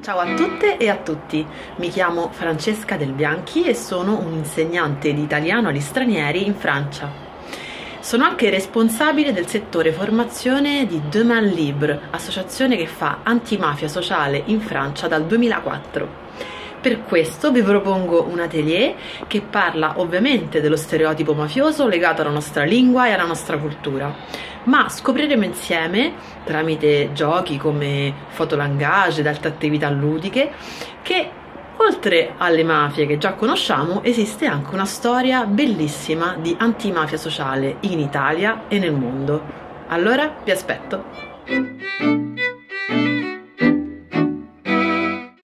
Ciao a tutte e a tutti, mi chiamo Francesca Del Bianchi e sono un'insegnante di italiano agli stranieri in Francia. Sono anche responsabile del settore formazione di Demain Libre, associazione che fa antimafia sociale in Francia dal 2004. Per questo vi propongo un atelier che parla ovviamente dello stereotipo mafioso legato alla nostra lingua e alla nostra cultura, ma scopriremo insieme, tramite giochi come fotolangage ed altre attività ludiche, che oltre alle mafie che già conosciamo esiste anche una storia bellissima di antimafia sociale in Italia e nel mondo. Allora vi aspetto!